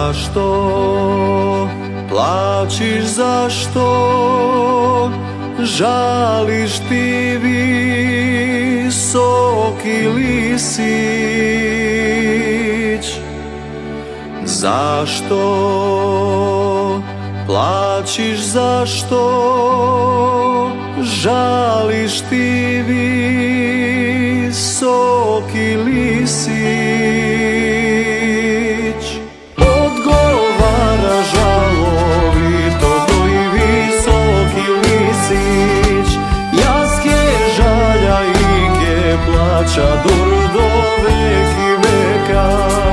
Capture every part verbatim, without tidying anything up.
Zašto plačiš, zašto žališ ti visoki lisić? Zašto plačiš, zašto žališ ti visoki lisić? Odgovara žalovito tvoj visoki lisić, jaske žaljaike plaća dur do veki veka.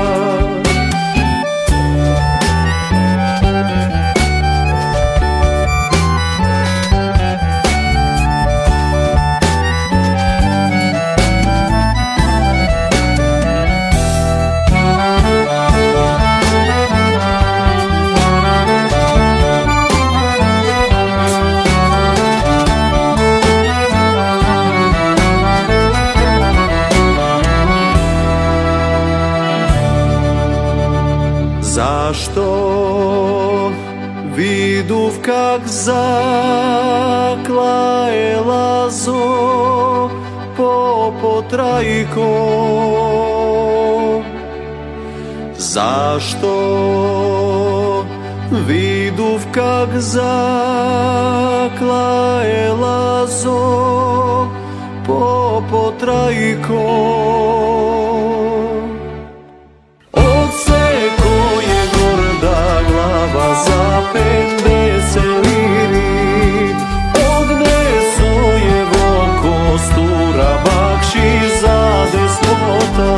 Zašto viduv kak zaklaje lazo po potrajkom? Zašto viduv kak zaklaje lazo po potrajkom? Za pedeset liri odneso je von kostura bakšiš za despota.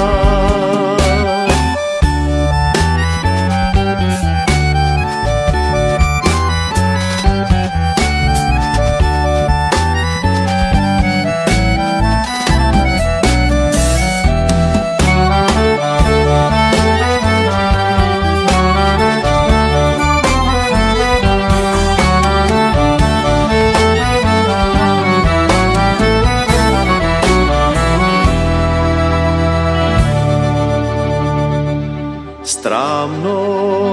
Stramno,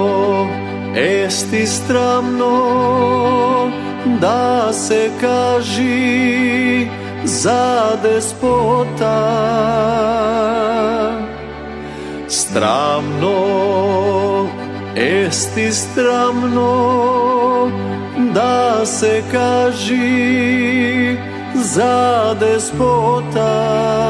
esti stramno, da se kaži za despota. Stramno, esti stramno, da se kaži za despota.